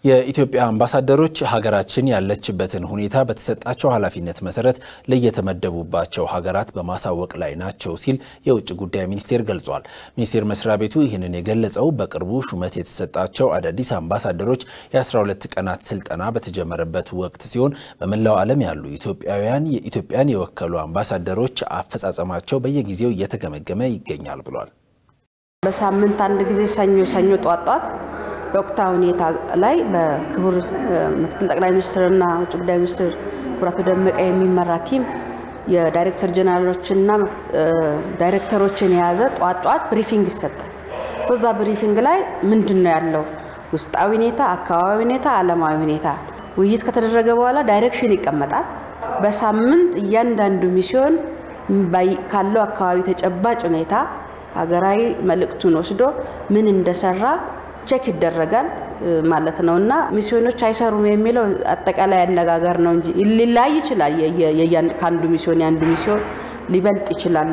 የኢትዮጵያ አምባሳደሮች ሀገራችን ያለችበትን ሁኔታ በተሰጣቸው ኃላፊነት መሰረት ለየተመደቡባቸው ሀገራት በማሳወቅ ላይ ናቸው ሲል የውጭ ጉዳይ ሚኒስቴር ገልጿል። ሚኒስቴር መስሪያ ቤቱ ይህንን የገለጸው በቅርቡ ሹመት የተሰጣቸው አዳዲስ አምባሳደሮች የ12 ቀናት ስልጠና በተጀመረበት ወቅት ሲሆን በመላው ዓለም ያሉ ኢትዮጵያን የወከሉ አምባሳደሮች አፈጻጸማቸው በየጊዜው እየተገመገመ ይገኛል ብሏል። በሳምንት አንድ ጊዜ ሰኞ ጧት በወቅታዊ ሁኔታ ላይ በክቡር ምክትል ጠቅላይ ሚኒስትርና ውጭ ጉዳይ ሚኒስትር ኩራቱ ደመቀ የሚመራ ቲም የዳይሬክተር ጀነራሎችና ዳይሬክተሮችን የያዘ ጧት ብሪፊንግ ይሰጣል። በዛ ብሪፊንግ ላይ ምንድነው ያለው ውስጣዊ ሁኔታ፣ አካባቢ ሁኔታ፣ ዓለማዊ ሁኔታ ውይይት ከተደረገ በኋላ ዳይሬክሽን ይቀመጣል። በሳምንት እያንዳንዱ ሚስዮን ካለው አካባቢ ተጨባጭ ሁኔታ ሀገራዊ መልእክቱን ወስዶ ምን እንደሰራ ቼክ ይደረጋል ማለት ነውና ሚስዮኖች አይሰሩም የሚለው አጠቃላይ አነጋገር ነው እንጂ ሊላይ ይችላል። ካንዱ ሚስዮን ያንዱ ሚስዮን ሊበልጥ ይችላል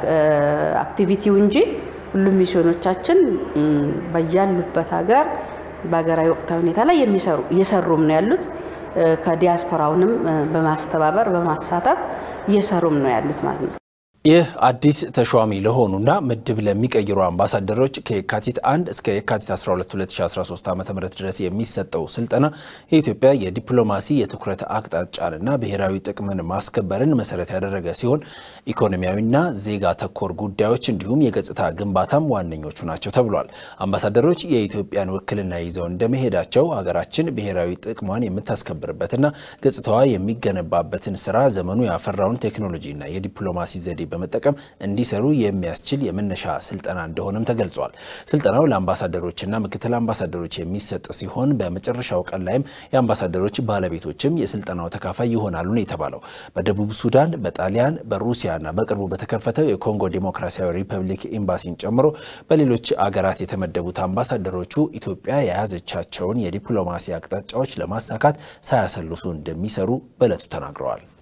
አክቲቪቲው እንጂ ሁሉም ሚስዮኖቻችን በያሉበት ሀገር በሀገራዊ ወቅታዊ ሁኔታ ላይ እየሰሩም ነው ያሉት። ከዲያስፖራውንም በማስተባበር በማሳተፍ እየሰሩም ነው ያሉት ማለት ነው። ይህ አዲስ ተሿሚ ለሆኑና ምድብ ለሚቀይሩ አምባሳደሮች ከየካቲት 1 እስከ የካቲት 12 2013 ዓ.ም ድረስ የሚሰጠው ስልጠና የኢትዮጵያ የዲፕሎማሲ የትኩረት አቅጣጫንና ብሔራዊ ጥቅምን ማስከበርን መሰረት ያደረገ ሲሆን ኢኮኖሚያዊና ዜጋ ተኮር ጉዳዮች እንዲሁም የገጽታ ግንባታም ዋነኞቹ ናቸው ተብሏል። አምባሳደሮች የኢትዮጵያን ውክልና ይዘው እንደመሄዳቸው ሀገራችን ብሔራዊ ጥቅሟን የምታስከብርበትና ገጽታዋ የሚገነባበትን ስራ ዘመኑ ያፈራውን ቴክኖሎጂና የዲፕሎማሲ ዘዴ በመጠቀም እንዲሰሩ የሚያስችል የመነሻ ስልጠና እንደሆነም ተገልጿል። ስልጠናው ለአምባሳደሮችና ምክትል አምባሳደሮች የሚሰጥ ሲሆን በመጨረሻው ቀን ላይም የአምባሳደሮች ባለቤቶችም የስልጠናው ተካፋይ ይሆናሉ ነው የተባለው። በደቡብ ሱዳን፣ በጣሊያን፣ በሩሲያና በቅርቡ በተከፈተው የኮንጎ ዲሞክራሲያዊ ሪፐብሊክ ኤምባሲን ጨምሮ በሌሎች አገራት የተመደቡት አምባሳደሮቹ ኢትዮጵያ የያዘቻቸውን የዲፕሎማሲ አቅጣጫዎች ለማሳካት ሳያሰልሱ እንደሚሰሩ በዕለቱ ተናግረዋል።